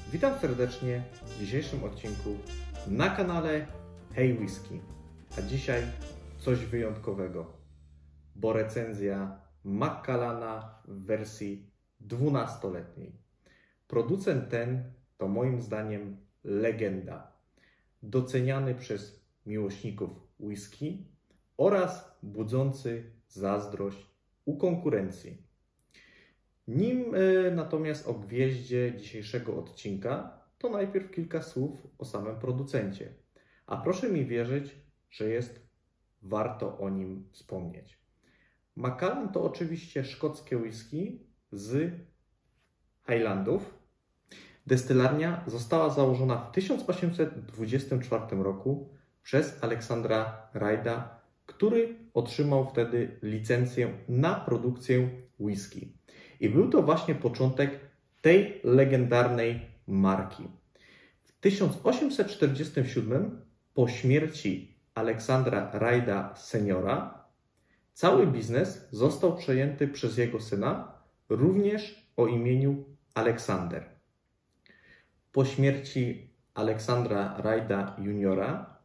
Witam serdecznie w dzisiejszym odcinku na kanale Hey Whisky. A dzisiaj coś wyjątkowego, bo recenzja Macallana w wersji 12-letniej. Producent ten to moim zdaniem legenda, doceniany przez miłośników whisky oraz budzący zazdrość u konkurencji. Nim natomiast o gwieździe dzisiejszego odcinka, to najpierw kilka słów o samym producencie. A proszę mi wierzyć, że warto o nim wspomnieć. Macallan to oczywiście szkockie whisky z Highlandów. Destylarnia została założona w 1824 roku przez Aleksandra Ryd'a, który otrzymał wtedy licencję na produkcję whisky. I był to właśnie początek tej legendarnej marki. W 1847, po śmierci Aleksandra Ryd'a seniora, cały biznes został przejęty przez jego syna, również o imieniu Aleksander. Po śmierci Aleksandra Ryd'a juniora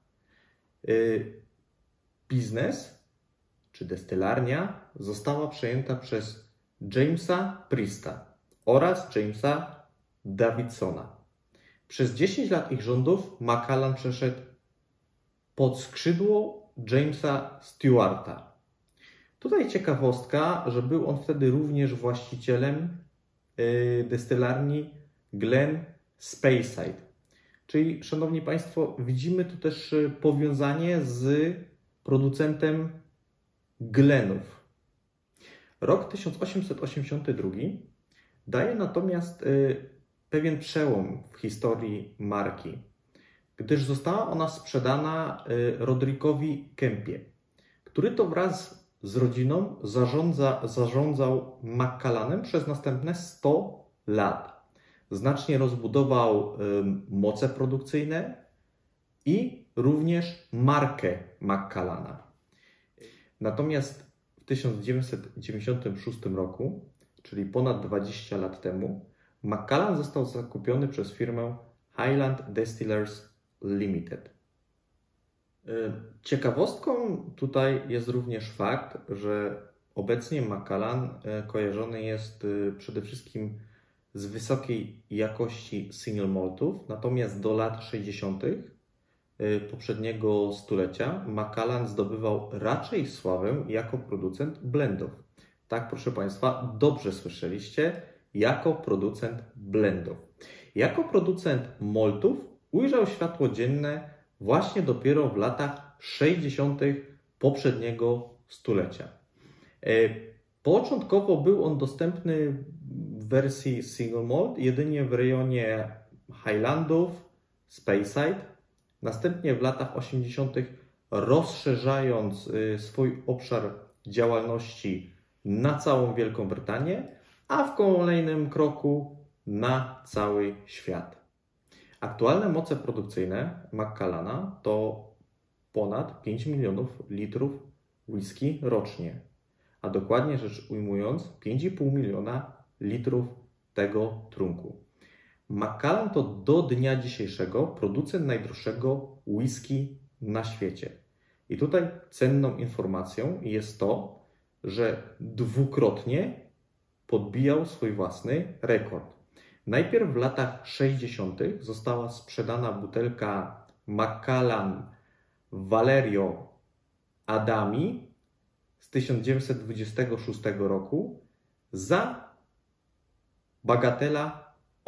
biznes, czy destylarnia, została przejęta przez Jamesa Priesta oraz Jamesa Davidsona. Przez 10 lat ich rządów Macallan przeszedł pod skrzydło Jamesa Stewarta. Tutaj ciekawostka, że był on wtedy również właścicielem destylarni Glen Speyside. Czyli, szanowni Państwo, widzimy tu też powiązanie z producentem Glenów. Rok 1882 daje natomiast pewien przełom w historii marki, gdyż została ona sprzedana Rodrickowi Kempie, który to wraz z rodziną zarządzał Macallanem przez następne 100 lat. Znacznie rozbudował moce produkcyjne i również markę Macallana. Natomiast w 1996 roku, czyli ponad 20 lat temu, Macallan został zakupiony przez firmę Highland Distillers Limited. Ciekawostką tutaj jest również fakt, że obecnie Macallan kojarzony jest przede wszystkim z wysokiej jakości single maltów, natomiast do lat 60. poprzedniego stulecia Macallan zdobywał raczej sławę jako producent blendów. Tak, proszę Państwa, dobrze słyszeliście, jako producent blendów. Jako producent maltów ujrzał światło dzienne właśnie dopiero w latach 60. poprzedniego stulecia. Początkowo był on dostępny w wersji single malt jedynie w rejonie Highlandów, Speyside. Następnie w latach 80. rozszerzając swój obszar działalności na całą Wielką Brytanię, a w kolejnym kroku na cały świat. Aktualne moce produkcyjne Macallana to ponad 5 milionów litrów whisky rocznie, a dokładnie rzecz ujmując 5,5 miliona litrów tego trunku. Macallan to do dnia dzisiejszego producent najdroższego whisky na świecie. I tutaj cenną informacją jest to, że dwukrotnie podbijał swój własny rekord. Najpierw w latach 60. została sprzedana butelka Macallan Valerio Adami z 1926 roku za bagatela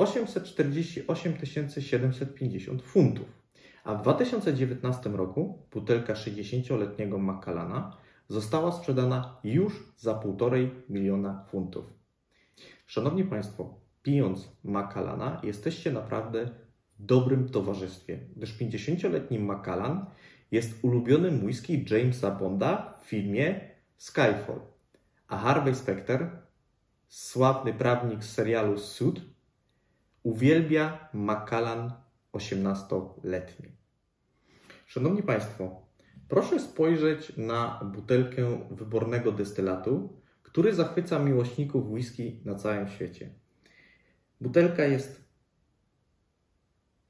848 750 funtów. A w 2019 roku butelka 60-letniego Macallana została sprzedana już za 1,5 miliona funtów. Szanowni Państwo, pijąc Macallana jesteście naprawdę w dobrym towarzystwie, gdyż 50-letni Macallan jest ulubionym whisky Jamesa Bonda w filmie Skyfall, a Harvey Specter, sławny prawnik z serialu Suit, uwielbia Macallan 18-letni. Szanowni Państwo, proszę spojrzeć na butelkę wybornego destylatu, który zachwyca miłośników whisky na całym świecie. Butelka jest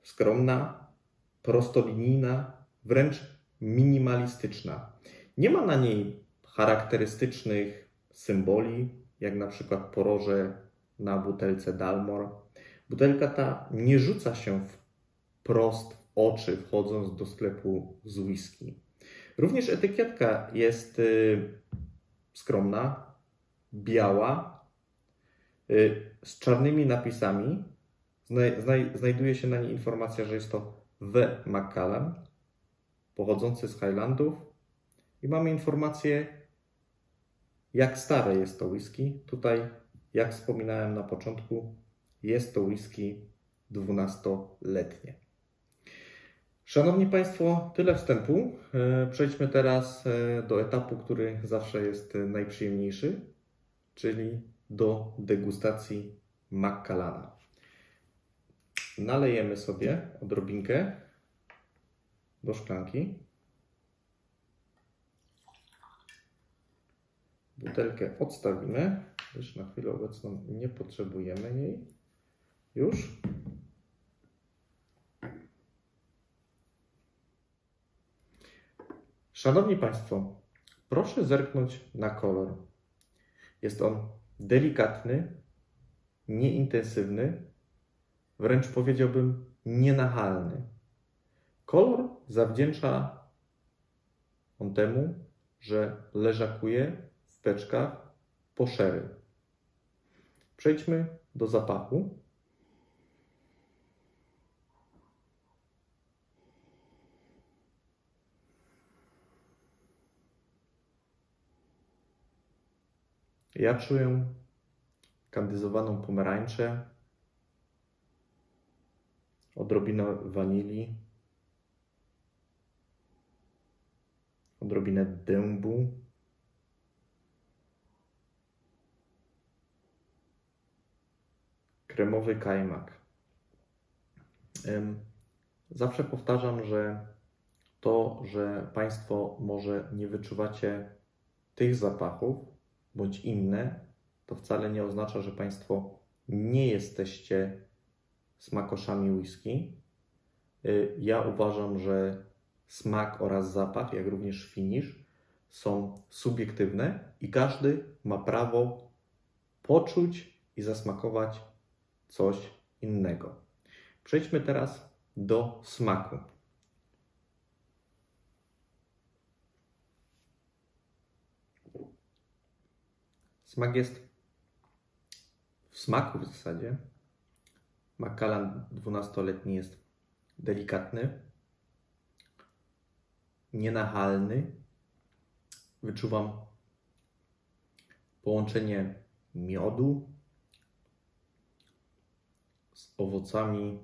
skromna, prostolinijna, wręcz minimalistyczna. Nie ma na niej charakterystycznych symboli, jak na przykład poroże na butelce Dalmor. Butelka ta nie rzuca się wprost w oczy, wchodząc do sklepu z whisky. Również etykietka jest skromna, biała, z czarnymi napisami. Znajduje się na niej informacja, że jest to W. Macallan, pochodzący z Highlandów. I mamy informację, jak stare jest to whisky. Tutaj, jak wspominałem na początku, jest to whisky 12-letnie. Szanowni Państwo, tyle wstępu. Przejdźmy teraz do etapu, który zawsze jest najprzyjemniejszy, czyli do degustacji Macallana. Nalejemy sobie odrobinkę do szklanki. Butelkę odstawimy, gdyż na chwilę obecną nie potrzebujemy jej już. Szanowni Państwo, proszę zerknąć na kolor. Jest on delikatny, nieintensywny, wręcz powiedziałbym nienachalny. Kolor zawdzięcza on temu, że leżakuje w beczkach po sherry. Przejdźmy do zapachu. Ja czuję kandyzowaną pomarańczę, odrobinę wanilii, odrobinę dębu, kremowy kajmak. Zawsze powtarzam, że to, że Państwo może nie wyczuwacie tych zapachów bądź inne, to wcale nie oznacza, że Państwo nie jesteście smakoszami whisky. Ja uważam, że smak oraz zapach, jak również finish są subiektywne i każdy ma prawo poczuć i zasmakować coś innego. Przejdźmy teraz do smaku. Smak jest w smaku w zasadzie. Macallan 12-letni jest delikatny, nienachalny. Wyczuwam połączenie miodu z owocami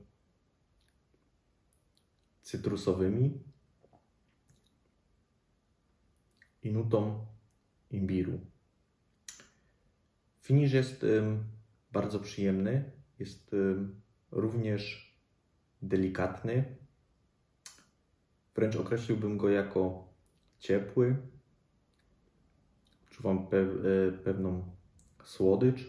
cytrusowymi i nutą imbiru. Finish jest bardzo przyjemny, jest również delikatny. Wręcz określiłbym go jako ciepły. Czuwam pewną słodycz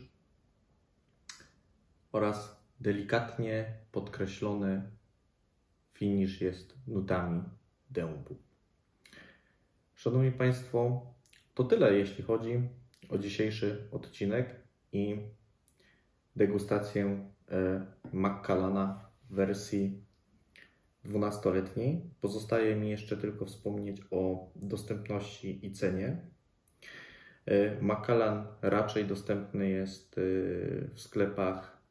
oraz delikatnie podkreślony finish jest nutami dębu. Szanowni Państwo, to tyle jeśli chodzi o dzisiejszy odcinek i degustację Macallana w wersji 12-letniej. Pozostaje mi jeszcze tylko wspomnieć o dostępności i cenie. Macallan raczej dostępny jest w sklepach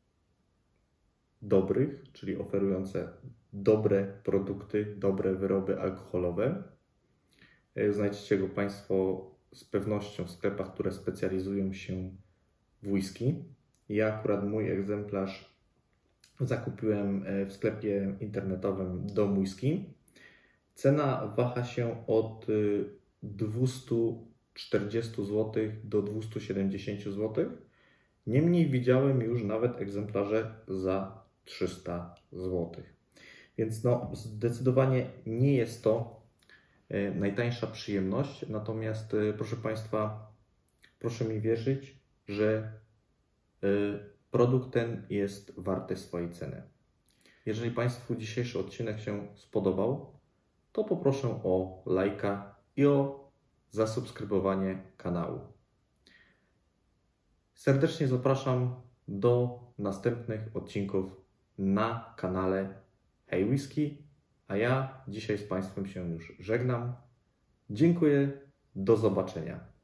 dobrych, czyli oferujące dobre produkty, dobre wyroby alkoholowe. Znajdziecie go Państwo z pewnością w sklepach, które specjalizują się w whisky. Ja akurat mój egzemplarz zakupiłem w sklepie internetowym Dom Whisky. Cena waha się od 240 zł do 270 zł. Niemniej widziałem już nawet egzemplarze za 300 zł. Więc no, zdecydowanie nie jest to najtańsza przyjemność. Natomiast proszę Państwa, proszę mi wierzyć, że produkt ten jest warty swojej ceny. Jeżeli Państwu dzisiejszy odcinek się spodobał, to poproszę o lajka i o zasubskrybowanie kanału. Serdecznie zapraszam do następnych odcinków na kanale Hey Whisky, a ja dzisiaj z Państwem się już żegnam. Dziękuję, do zobaczenia.